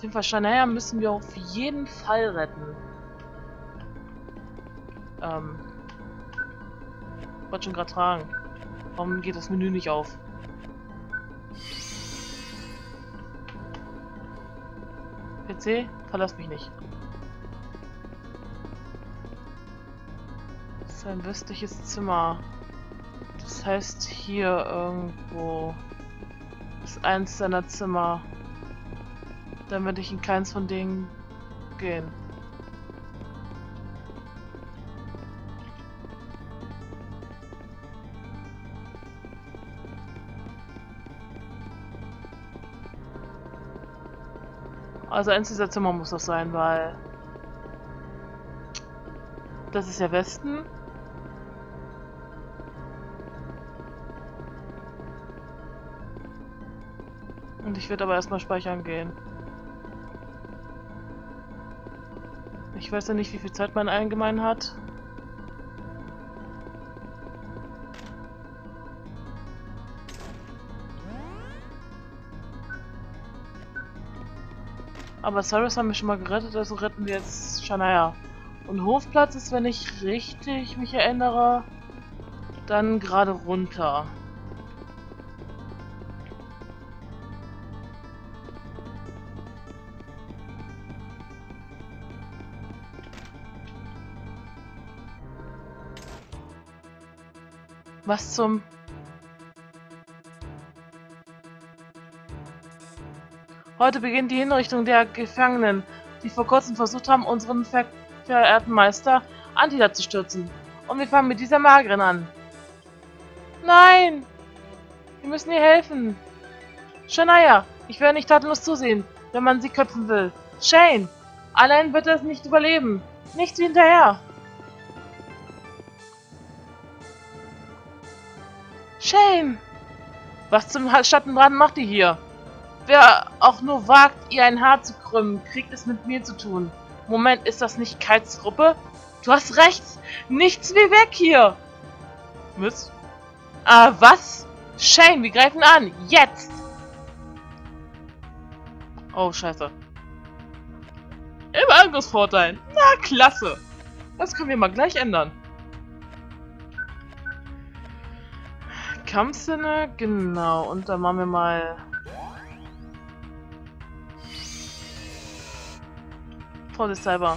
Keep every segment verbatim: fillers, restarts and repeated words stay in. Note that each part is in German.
Auf jeden Fall, Shania müssen wir auf jeden Fall retten. Ähm. Ich wollte schon gerade fragen. Warum geht das Menü nicht auf? P C, verlass mich nicht. Das ist ein westliches Zimmer. Das heißt hier irgendwo ist eins seiner Zimmer. Dann werde ich in keins von denen gehen. Also eins dieser Zimmer muss das sein, weil das ist ja Westen. Und ich werde aber erstmal speichern gehen. Ich weiß ja nicht, wie viel Zeit man allgemein hat. Aber Cyrus haben wir schon mal gerettet, also retten wir jetzt Shania. Und Hofplatz ist, wenn ich richtig mich erinnere, dann gerade runter. Was zum... Heute beginnt die Hinrichtung der Gefangenen, die vor kurzem versucht haben, unseren ver verehrten Meister Antida zu stürzen. Und wir fangen mit dieser Mageren an. Nein! Wir müssen ihr helfen. Shania, ich werde nicht tatenlos zusehen, wenn man sie köpfen will. Shane! Allein wird er es nicht überleben. Nichts wie hinterher. Shane! Was zum Schattenbraten macht ihr hier? Wer auch nur wagt, ihr ein Haar zu krümmen, kriegt es mit mir zu tun. Moment, ist das nicht Kites Gruppe? Du hast recht! Nichts wie weg hier! Was? Ah, was? Shane, wir greifen an! Jetzt! Oh, scheiße. Im Angriffsvorteil. Na, klasse! Das können wir mal gleich ändern. Kampfsinne, genau. Und dann machen wir mal... Vorsicht selber.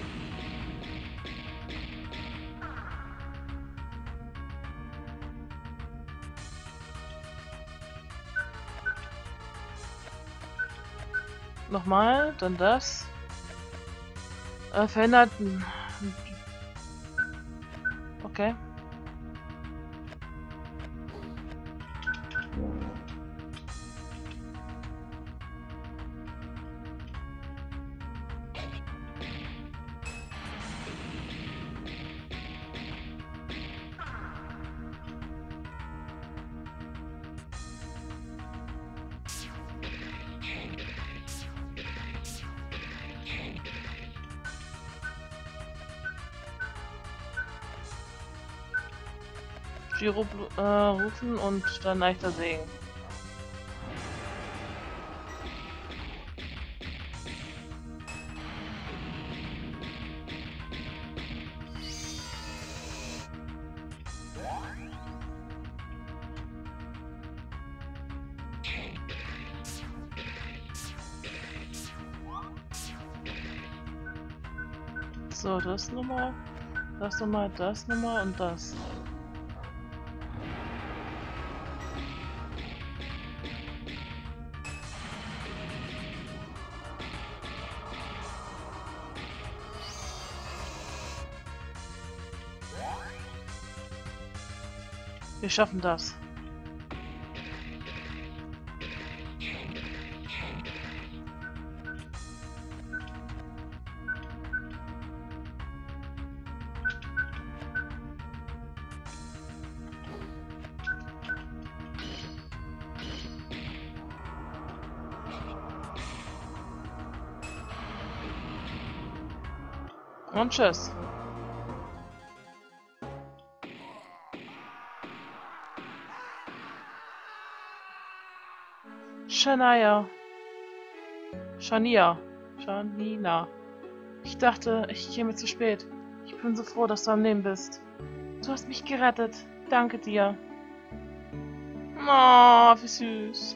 Nochmal, dann das. Äh, verhindert... Okay. Giro äh, rufen und dann leichter Segen. So, das nochmal, das nochmal, das nochmal und das. Wir schaffen das. Und tschüss. Shania. Shania. Shanina. Ich dachte, ich käme zu spät. Ich bin so froh, dass du am Leben bist. Du hast mich gerettet. Danke dir. Oh, wie süß.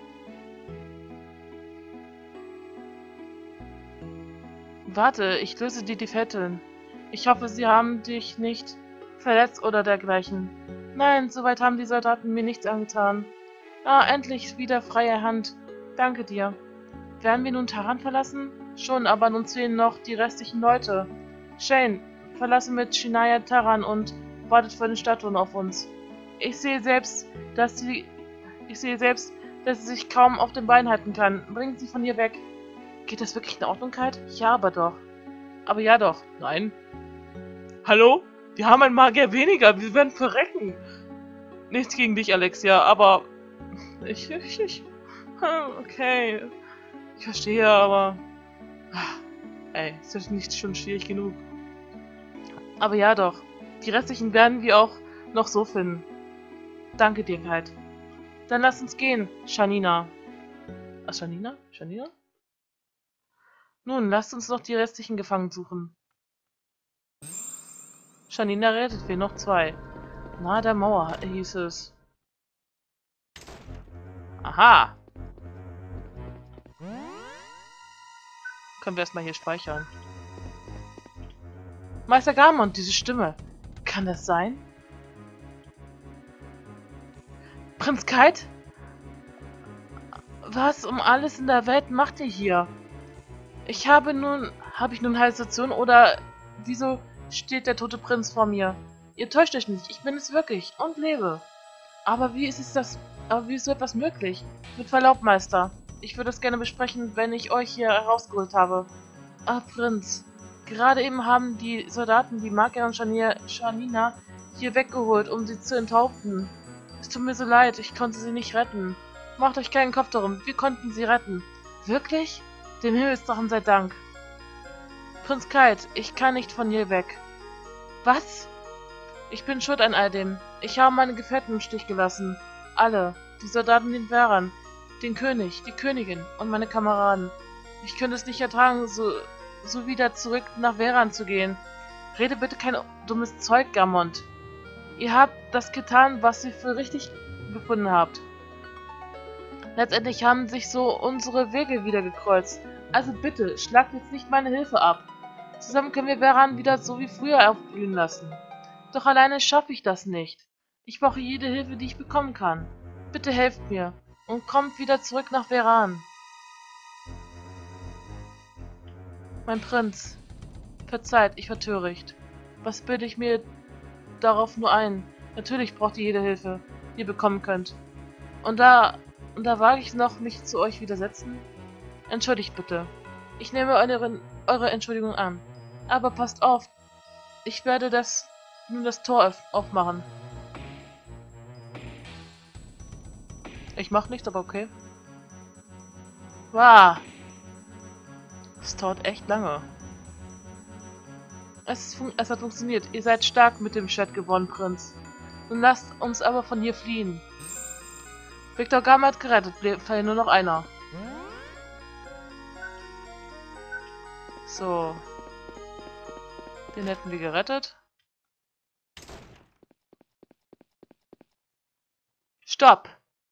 Warte, ich löse dir die Fesseln. Ich hoffe, sie haben dich nicht verletzt oder dergleichen. Nein, soweit haben die Soldaten mir nichts angetan. Ah, endlich wieder freie Hand. Danke dir. Werden wir nun Taran verlassen? Schon, aber nun fehlen noch die restlichen Leute. Shane, verlasse mit Shania Taran und wartet vor den Statuen auf uns. Ich sehe selbst, dass sie... Ich sehe selbst, dass sie sich kaum auf den Beinen halten kann. Bringen Sie von hier weg. Geht das wirklich in Ordnung, Kite? Ja, aber doch. Aber ja doch. Nein. Hallo? Wir haben einen Magier weniger. Wir werden verrecken. Nichts gegen dich, Alexia, aber... Ich... ich, ich okay. Ich verstehe, aber... Ey, ist das nicht schon schwierig genug? Aber ja doch. Die restlichen werden wir auch noch so finden. Danke dir, Kite. Dann lass uns gehen, Shanina. Ah, Shanina? Shanina? Nun, lasst uns noch die restlichen Gefangenen suchen. Shanina rettet wir noch zwei. Nahe der Mauer, hieß es. Aha! Können wir erstmal hier speichern. Meister Garmond, diese Stimme. Kann das sein? Prinz Kite? Was um alles in der Welt macht ihr hier? Ich habe nun... Habe ich nun Halluzination oder... Wieso steht der tote Prinz vor mir? Ihr täuscht euch nicht, ich bin es wirklich und lebe. Aber wie ist es das... Aber wie ist so etwas möglich? Mit Verlaub, Meister. Ich würde es gerne besprechen, wenn ich euch hier herausgeholt habe. Ah, Prinz. Gerade eben haben die Soldaten die Magier und Shanina hier weggeholt, um sie zu enthaupten. Es tut mir so leid, ich konnte sie nicht retten. Macht euch keinen Kopf darum, wir konnten sie retten. Wirklich? Dem Himmelsdrachen sei Dank. Prinz Kite, ich kann nicht von hier weg. Was? Ich bin schuld an all dem. Ich habe meine Gefährten im Stich gelassen. Alle. Die Soldaten den Wehrern, den König, die Königin und meine Kameraden. Ich könnte es nicht ertragen, so, so wieder zurück nach Veran zu gehen. Rede bitte kein dummes Zeug, Garmond. Ihr habt das getan, was ihr für richtig befunden habt. Letztendlich haben sich so unsere Wege wieder gekreuzt. Also bitte, schlagt jetzt nicht meine Hilfe ab. Zusammen können wir Veran wieder so wie früher aufblühen lassen. Doch alleine schaffe ich das nicht. Ich brauche jede Hilfe, die ich bekommen kann. Bitte helft mir und kommt wieder zurück nach Veran. Mein Prinz, verzeiht, ich war töricht. Was bilde ich mir darauf nur ein? Natürlich braucht ihr jede Hilfe, die ihr bekommen könnt. Und da, und da wage ich noch, mich zu euch widersetzen? Entschuldigt bitte. Ich nehme eure, eure Entschuldigung an. Aber passt auf, ich werde das nun das Tor aufmachen. Ich mach nichts, aber okay. Wow. Das dauert echt lange. Es, es hat funktioniert. Ihr seid stark mit dem Chat gewonnen, Prinz. Nun lasst uns aber von hier fliehen. Victor Gama hat gerettet, fehlt nur noch einer. So. Den hätten wir gerettet. Stopp!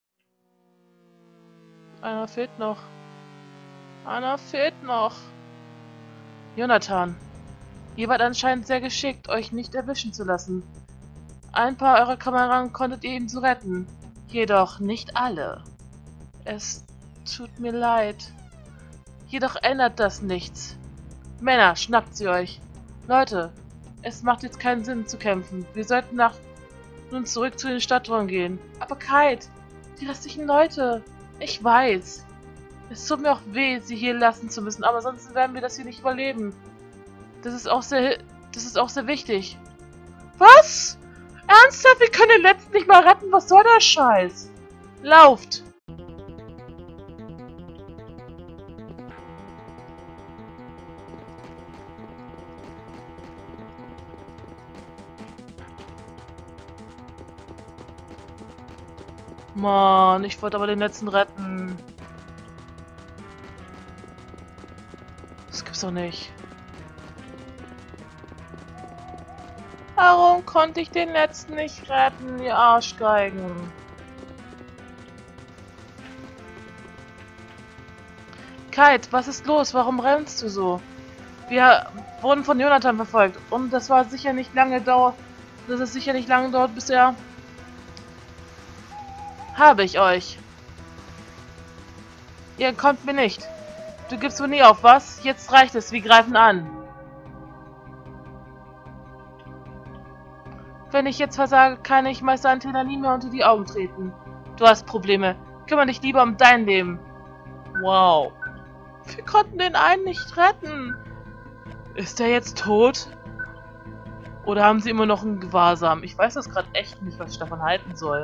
Einer fehlt noch. Einer fehlt noch. Jonathan. Ihr wart anscheinend sehr geschickt, euch nicht erwischen zu lassen. Ein paar eurer Kameraden konntet ihr ebenso retten. Jedoch nicht alle. Es tut mir leid. Jedoch ändert das nichts. Männer, schnappt sie euch. Leute, es macht jetzt keinen Sinn zu kämpfen. Wir sollten nach nun zurück zu den Stadttoren gehen. Aber Kite, die restlichen Leute. Ich weiß. Es tut mir auch weh, sie hier lassen zu müssen, aber sonst werden wir das hier nicht überleben. Das ist auch sehr, das ist auch sehr wichtig. Was? Ernsthaft? Wir können den letzten nicht mal retten? Was soll der Scheiß? Lauft! Mann, ich wollte aber den letzten retten. Das gibt's doch nicht. Warum konnte ich den letzten nicht retten, ihr Arschgeigen? Kite, was ist los? Warum rennst du so? Wir wurden von Jonathan verfolgt und das war sicher nicht lange dauert. Das ist sicher nicht lange dauert, bis er... Habe ich euch. Ihr kommt mir nicht. Du gibst wohl nie auf, was? Jetzt reicht es, wir greifen an. Wenn ich jetzt versage, kann ich Meister Antenna nie mehr unter die Augen treten. Du hast Probleme. Kümmere dich lieber um dein Leben. Wow. Wir konnten den einen nicht retten. Ist er jetzt tot? Oder haben sie immer noch einen Gewahrsam? Ich weiß das gerade echt nicht, was ich davon halten soll.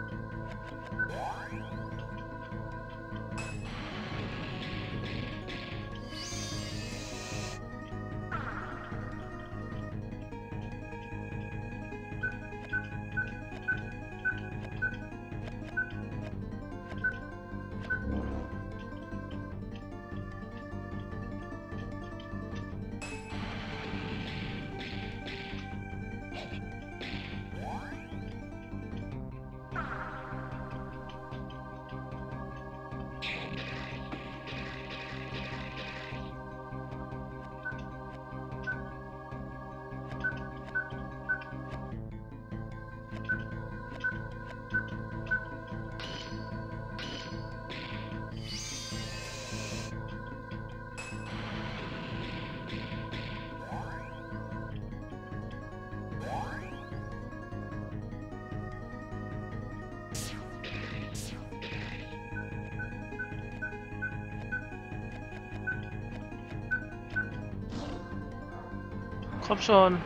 Komm schon.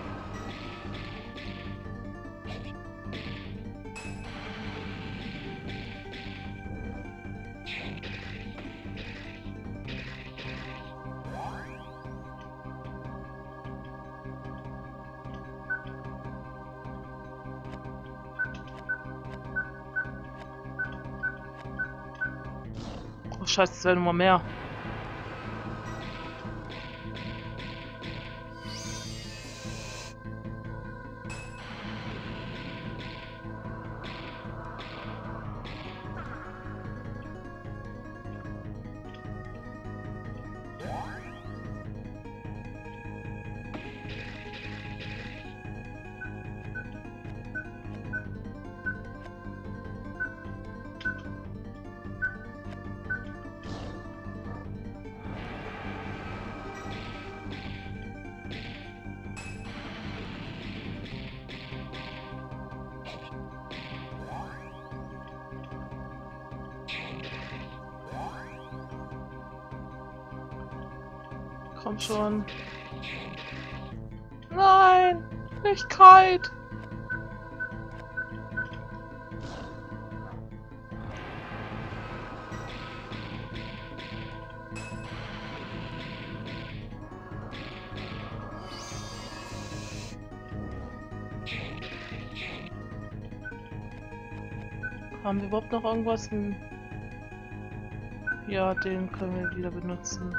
Oh Scheiße, es werden immer mehr. Komm schon. Nein, nicht kalt. Haben wir überhaupt noch irgendwas? Ja, den können wir wieder benutzen.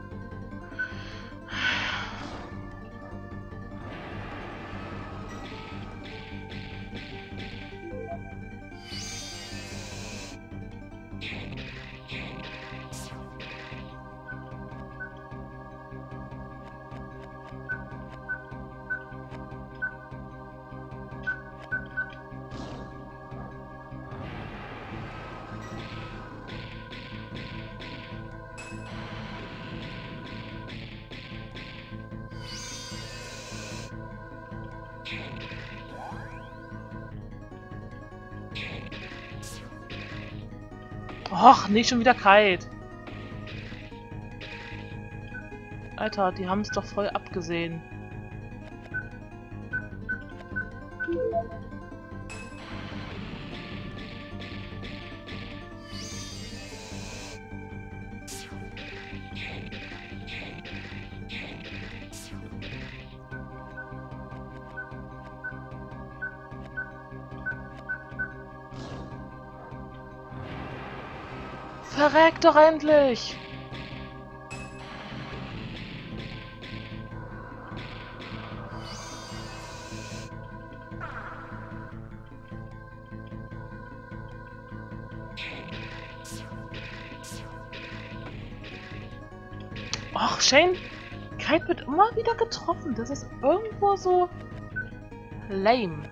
Och, nicht schon wieder kalt. Alter, die haben es doch voll abgesehen. Verreck doch endlich! Och, Shane, Kite wird immer wieder getroffen. Das ist irgendwo so lame.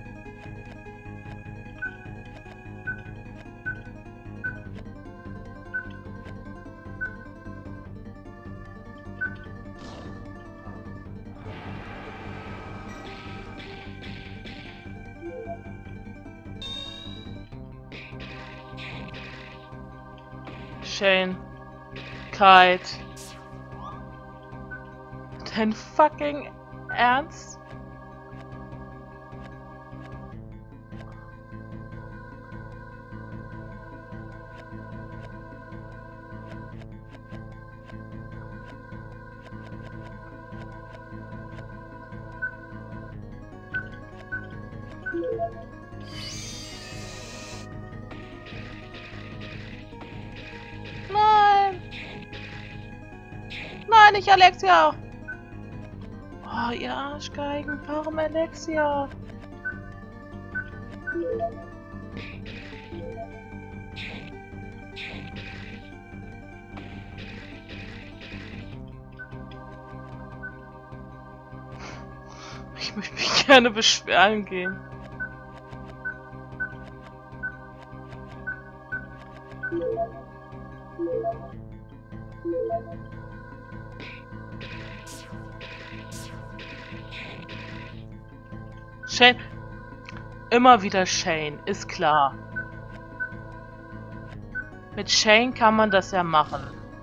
Shane, Kite. Dein fucking Ernst? Nein! Nein, nicht Alexia! Oh, ihr Arschgeigen, warum Alexia? Ich möchte mich gerne beschweren gehen. Shane. Immer wieder Shane, ist klar. Mit Shane kann man das ja machen.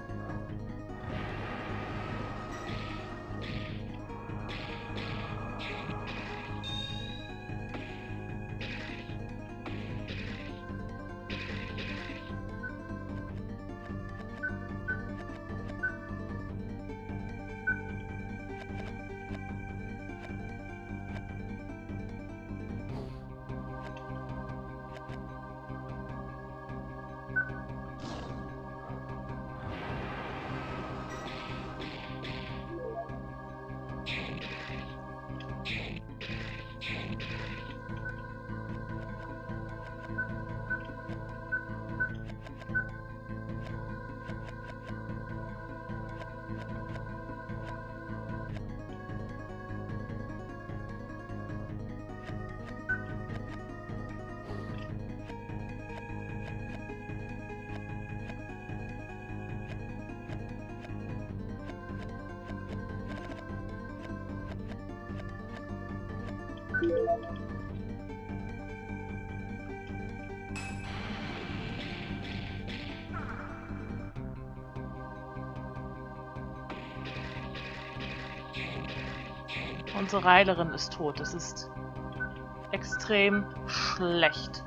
Unsere Reilerin ist tot. Das ist extrem schlecht.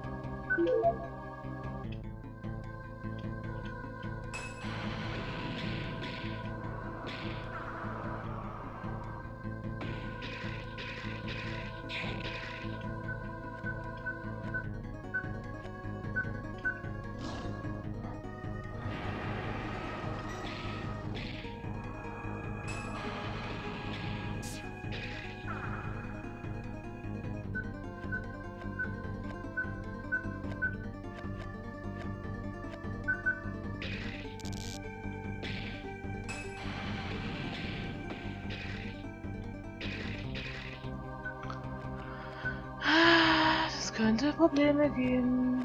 Das könnte Probleme geben.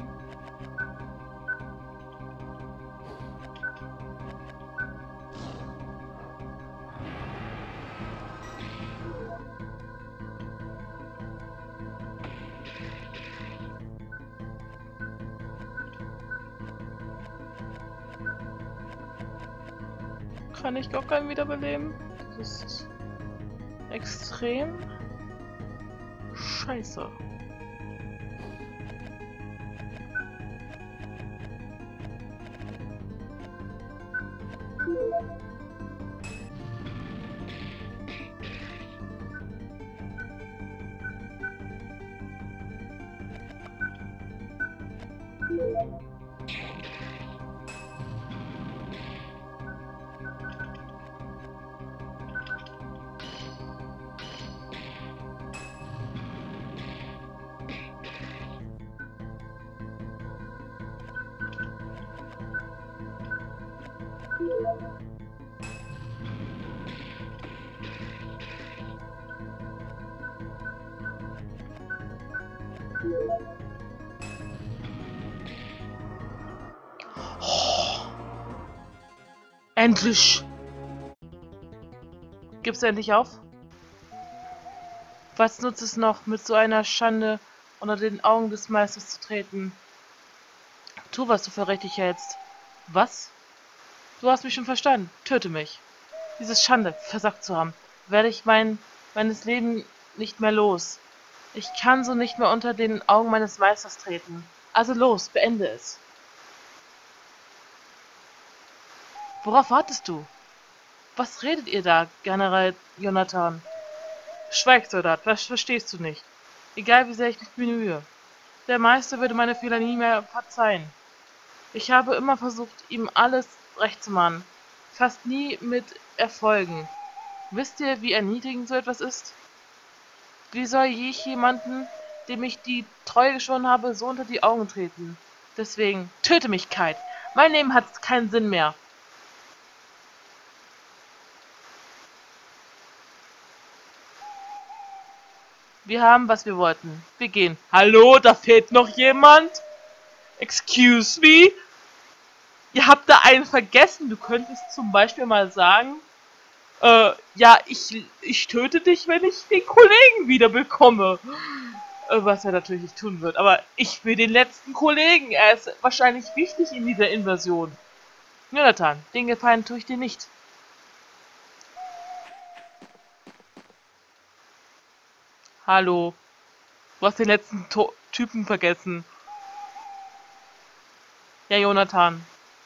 Kann ich gar keinen wiederbeleben? Das ist extrem scheiße. Endlich! Gibst du endlich auf? Was nutzt es noch, mit so einer Schande unter den Augen des Meisters zu treten? Tu, was du für richtig hältst. Was? Du hast mich schon verstanden. Töte mich. Diese Schande, versagt zu haben, werde ich mein, meines Lebens nicht mehr los. Ich kann so nicht mehr unter den Augen meines Meisters treten. Also los, beende es. Worauf wartest du? Was redet ihr da, General Jonathan? Schweig, Soldat, was verstehst du nicht? Egal wie sehr ich mich bemühe. Der Meister würde meine Fehler nie mehr verzeihen. Ich habe immer versucht, ihm alles recht zu machen. Fast nie mit Erfolgen. Wisst ihr, wie erniedrigend so etwas ist? Wie soll ich jemanden, dem ich die Treue geschworen habe, so unter die Augen treten? Deswegen, töte mich, Kite. Mein Leben hat keinen Sinn mehr. Wir haben, was wir wollten. Wir gehen. Hallo, da fehlt noch jemand? Excuse me? Ihr habt da einen vergessen. Du könntest zum Beispiel mal sagen, äh, ja, ich, ich töte dich, wenn ich den Kollegen wieder bekomme. Äh, was er natürlich nicht tun wird. Aber ich will den letzten Kollegen. Er ist wahrscheinlich wichtig in dieser Invasion. Jonathan, den Gefallen tue ich dir nicht. Hallo. Du hast den letzten to Typen vergessen. Ja, Jonathan.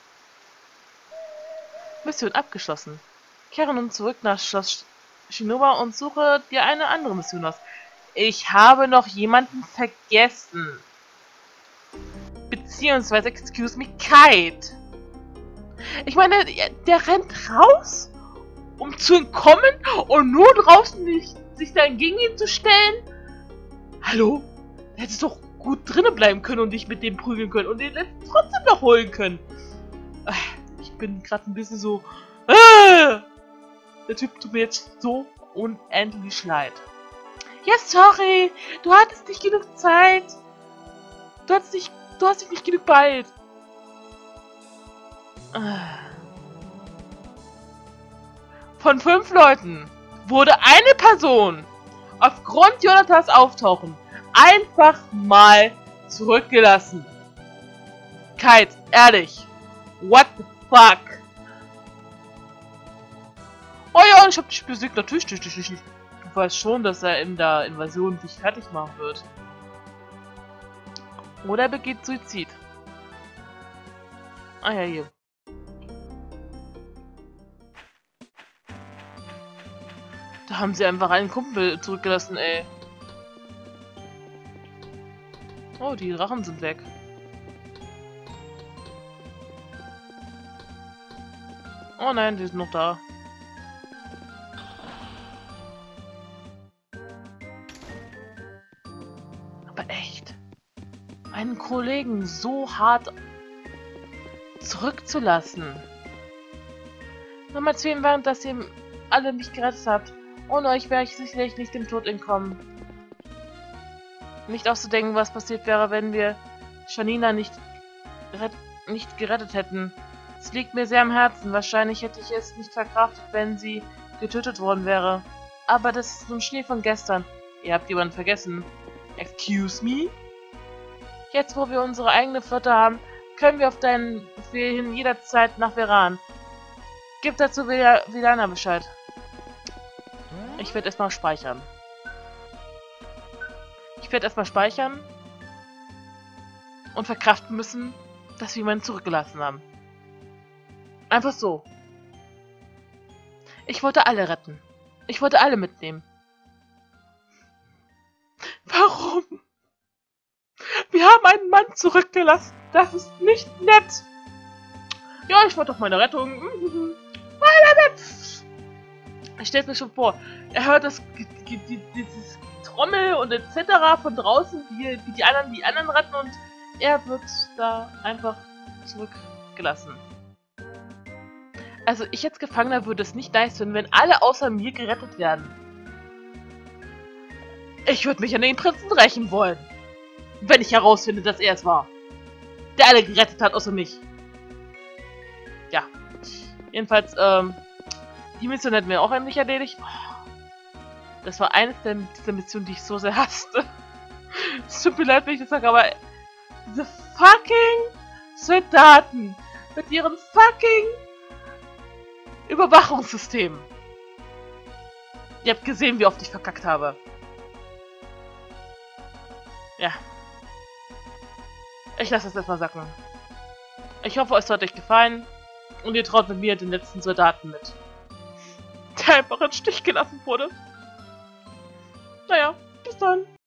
Mission abgeschlossen. Kehre nun zurück nach Schloss Shinoba und suche dir eine andere Mission aus. Ich habe noch jemanden vergessen. Beziehungsweise, excuse me, Kite. Ich meine, der rennt raus, um zu entkommen und nur draußen nicht, sich dann gegen ihn zu stellen? Hallo? Der hätte doch gut drinnen bleiben können und dich mit dem prügeln können und den trotzdem noch holen können. Ich bin gerade ein bisschen so... Äh, der Typ tut mir jetzt so unendlich leid. Ja, sorry. Du hattest nicht genug Zeit. Du hast dich, du hast dich nicht genug beeilt. Von fünf Leuten wurde eine Person aufgrund Jonathans Auftauchen einfach mal zurückgelassen. Kite, ehrlich. What the fuck? Oh ja, und ich hab dich besiegt. Natürlich, natürlich, natürlich. Du weißt schon, dass er in der Invasion dich fertig machen wird. Oder er begeht Suizid. Ah ja, hier. Da haben sie einfach einen Kumpel zurückgelassen, ey. Oh, die Drachen sind weg. Oh nein, die sind noch da. Aber echt, einen Kollegen so hart zurückzulassen. Nochmal zu ihm während, dass ihr alle mich gerettet habt. Ohne euch wäre ich sicherlich nicht dem Tod entkommen. Nicht auszudenken, was passiert wäre, wenn wir Janina nicht, nicht gerettet hätten. Es liegt mir sehr am Herzen. Wahrscheinlich hätte ich es nicht verkraftet, wenn sie getötet worden wäre. Aber das ist nun Schnee von gestern. Ihr habt jemanden vergessen. Excuse me? Jetzt, wo wir unsere eigene Flotte haben, können wir auf deinen Befehl hin jederzeit nach Veran. Gib dazu Vilana Bescheid. Ich werde erstmal speichern. Ich werde erstmal speichern und verkraften müssen, dass wir jemanden zurückgelassen haben. Einfach so. Ich wollte alle retten. Ich wollte alle mitnehmen. Warum? Wir haben einen Mann zurückgelassen. Das ist nicht nett. Ja, ich wollte doch meine Rettung. Ich stelle mir schon vor, er hört das, dieses Trommel und et cetera von draußen, wie, wie die anderen die anderen retten und er wird da einfach zurückgelassen. Also ich als Gefangener würde es nicht nice finden, wenn alle außer mir gerettet werden. Ich würde mich an den Prinzen rächen wollen, wenn ich herausfinde, dass er es war, der alle gerettet hat, außer mich. Ja, Jedenfalls, ähm, die Mission hätten wir auch endlich erledigt. Das war eines der, dieser Missionen, die ich so sehr hasste. Es tut mir leid, wenn ich das sage, aber diese fucking Soldaten mit ihren fucking Überwachungssystemen. Ihr habt gesehen, wie oft ich verkackt habe. Ja. Ich lasse das erstmal sacken. Ich hoffe, es hat euch gefallen und ihr traut mit mir den letzten Soldaten mit, der einfach im Stich gelassen wurde. Naja, bis dann.